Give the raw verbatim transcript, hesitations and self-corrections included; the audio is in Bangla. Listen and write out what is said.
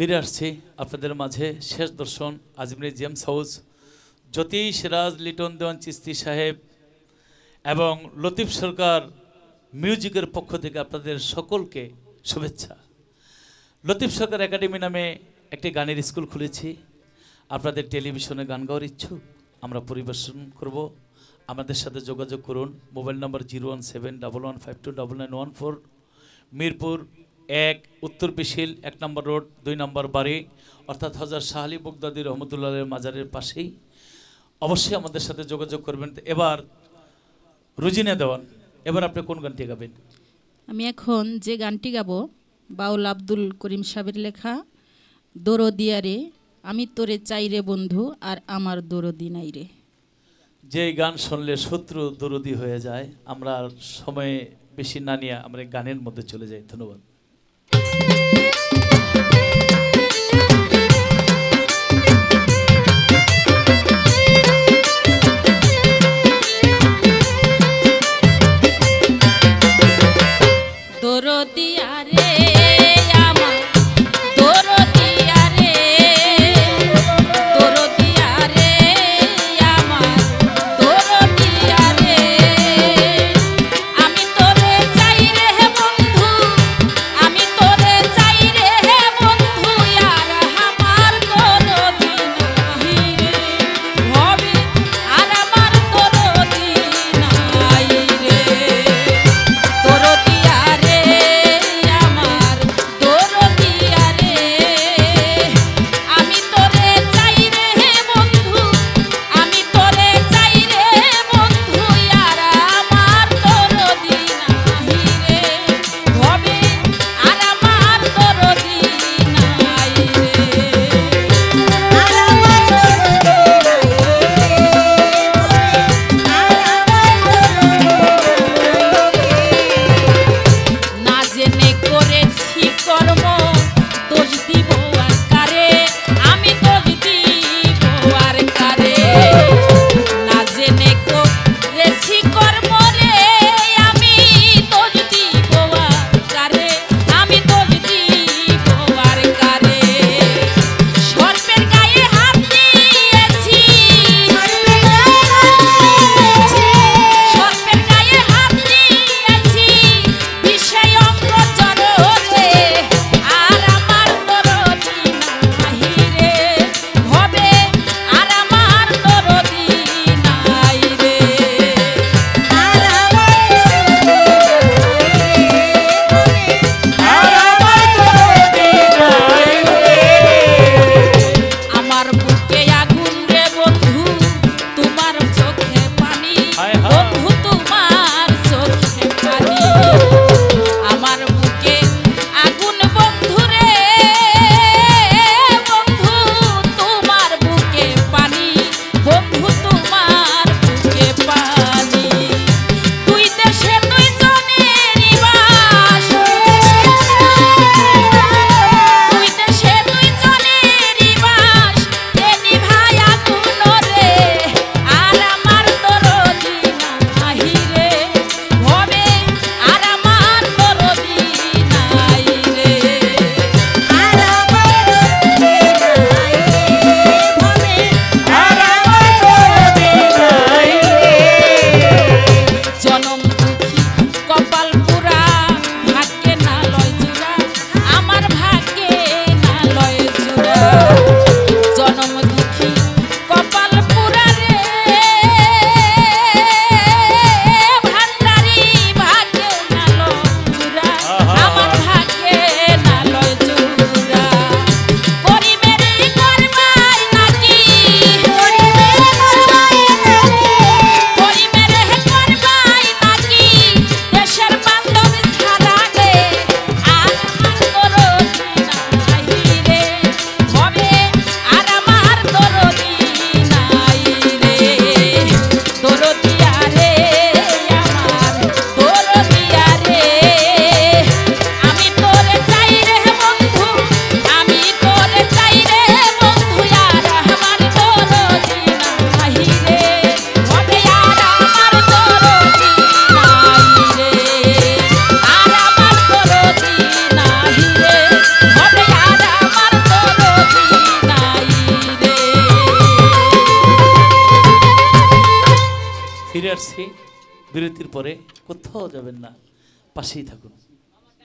ফিরে আসছি আপনাদের মাঝে শেষ দর্শন আজমির জেমস হাউস জ্যোতি সিরাজ লিটন দেওয়ান চিস্তি সাহেব এবং লতিফ সরকার মিউজিকের পক্ষ থেকে আপনাদের সকলকে শুভেচ্ছা। লতিফ সরকার একাডেমি নামে একটি গানের স্কুল খুলেছি। আপনাদের টেলিভিশনে গান গাওয়ার ইচ্ছুক আমরা পরিবেশন করব, আমাদের সাথে যোগাযোগ করুন। Mobile number zero one seven double one five two double nine one four, Mirpur এক, উত্তর বিশিল এক নম্বর রোড, দুই নম্বর বাড়ি, অর্থাৎ হজরত শাহ আলী বগদাদী রহমতুল্লাহ মাজারের পাশেই। অবশ্যই আমাদের সাথে যোগাযোগ করবেন। এবার রুজিনা দেওয়ান, এবার আপনি কোন গানটি গাবেন? আমি এখন যে গানটি গাবো বাউল আব্দুল করিম সাহেবের লেখা দরদিয়ারে আমি তোরে চাইরে বন্ধু আর আমার দরদি নাই রে। যে গান শুনলে শত্রু দরদি হয়ে যায়, আমরা সময়ে বেশি না নিয়ে আমরা গানের মধ্যে চলে যাই। ধন্যবাদ। আমি তোরে চাই রে বন্ধু ফিরে আসছি বিরতির পরে, কোথাও যাবেন না, পাশেই থাকুন।